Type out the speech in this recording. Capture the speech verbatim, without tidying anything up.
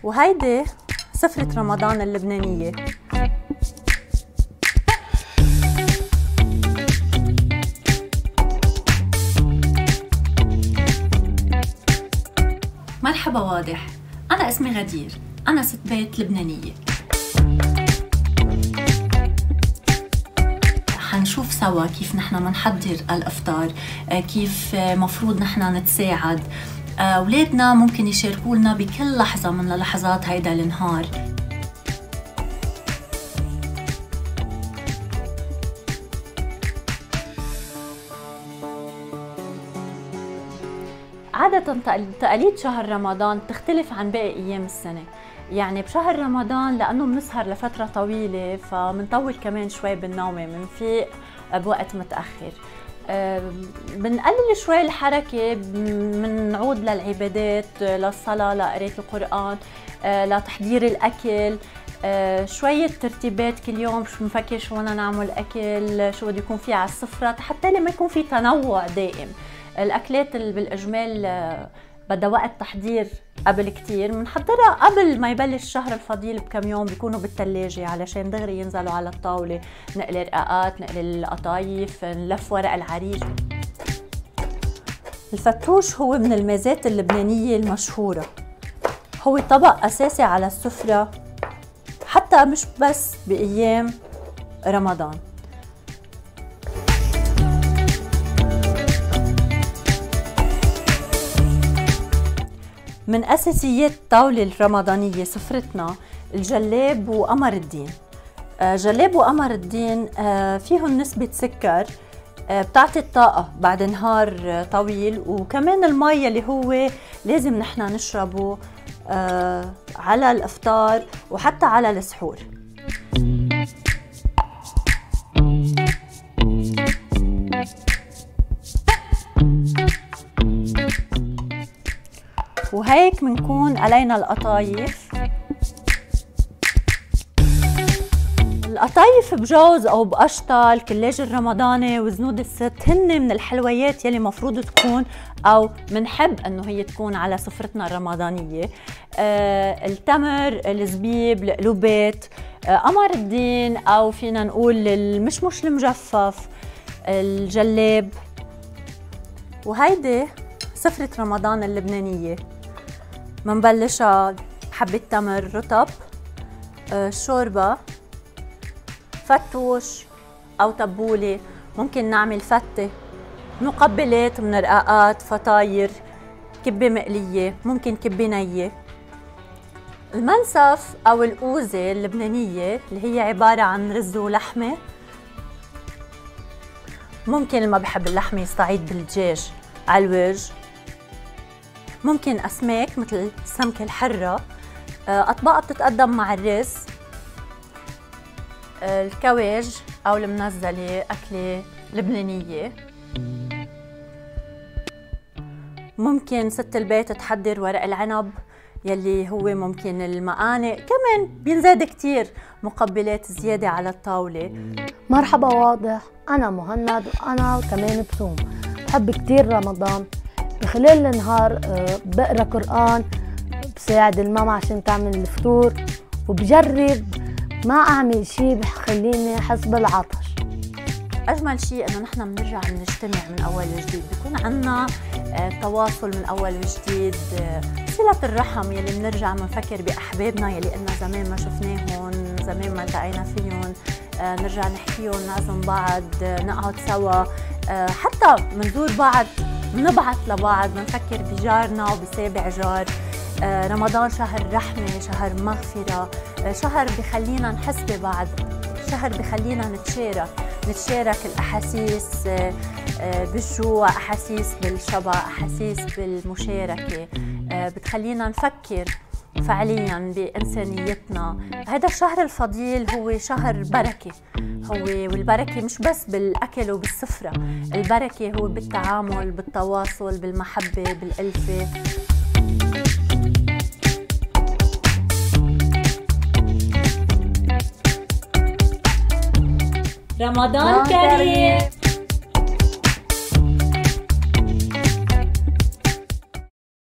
وهيدي سفرة رمضان اللبنانية. مرحبا واضح، أنا اسمي غدير، أنا ست بيت لبنانية. حنشوف سوا كيف نحن منحضر الإفطار، كيف مفروض نحن نتساعد. أولادنا ممكن يشاركوا لنا بكل لحظة من لحظات هيدا النهار. عادة تقاليد شهر رمضان تختلف عن باقي أيام السنة. يعني بشهر رمضان لأنه بنسهر لفترة طويلة فمنطول كمان شوي بالنومة، منفيق بوقت متأخر، بنقلل شوي الحركة، بنعود للعبادات، للصلاة، لقراءة القرآن، لتحضير الأكل، شوية ترتيبات كل يوم، شو بنفكر شو بدنا نعمل أكل، شو بده يكون فيه على السفرة، حتى لما يكون في تنوع دائم. الأكلات اللي بالإجمال بدها وقت تحضير قبل كتير، بنحضرها قبل ما يبلش الشهر الفضيل بكم يوم، بيكونوا بالثلاجة علشان دغري ينزلوا على الطاولة. نقلي رقاقات، نقلي القطايف، نلف ورق العريش. الفتوش هو من الميزات اللبنانية المشهورة، هو طبق أساسي على السفرة حتى مش بس بأيام رمضان. من أساسيات الطاولة الرمضانية سفرتنا الجلاب وقمر الدين. جلاب وقمر الدين فيهم نسبة سكر بتعطي الطاقة بعد نهار طويل، وكمان المي اللي هو لازم نحن نشربه على الإفطار وحتى على السحور. وهيك بنكون علينا القطايف. القطايف بجوز او بقشطة، الكلاج الرمضاني وزنود الست هن من الحلويات يلي مفروض تكون او منحب انه هي تكون على سفرتنا الرمضانية. آه التمر، الزبيب، القلوبات، آه قمر الدين او فينا نقول المشمش المجفف، الجلاب. وهيدي سفرة رمضان اللبنانية. منبلشها بحبة تمر رطب، آه شوربة، فتوش أو تبولة، ممكن نعمل فتة، مقبلات من رقاقات، فطاير، كبة مقلية، ممكن كبة نية. المنسف أو الأوزة اللبنانية اللي هي عبارة عن رز ولحمة، ممكن اللي ما بحب اللحمة يستعيد بالدجاج على الوجه. ممكن أسماك مثل السمكة الحرة، أطباق بتتقدم مع الرز. الكواج أو المنزلة أكلة لبنانية. ممكن ست البيت تحضر ورق العنب يلي هو ممكن المقانق، كمان بينزاد كتير مقبلات زيادة على الطاولة. مرحبا واضح، أنا مهند وأنا كمان بصوم، بحب كتير رمضان. بخلال النهار بقرا قرآن، بساعد الماما عشان تعمل الفطور، وبجرب ما أعمل شي بخليني أحس بالعطش. أجمل شيء إنه نحن بنرجع بنجتمع من أول وجديد، بيكون عنا تواصل من أول وجديد، صلة الرحم يلي بنرجع بنفكر بأحبابنا يلي قلنا زمان ما شفناهم، زمان ما التقينا فيهم، نرجع نحكيهم، نعزم بعض، نقعد سوا، حتى منزور بعض، بنبعث لبعض، بنفكر بجارنا وبسابع جار. رمضان شهر رحمة، شهر مغفرة، شهر بخلينا نحس ببعض، شهر بخلينا نتشارك نتشارك الأحاسيس بالجوع، أحاسيس بالشبع، أحاسيس بالمشاركة، بتخلينا نفكر فعليا بإنسانيتنا. هذا الشهر الفضيل هو شهر بركة، هو والبركة مش بس بالأكل وبالسفرة، البركة هو بالتعامل، بالتواصل، بالمحبة، بالألفة. رمضان كريم.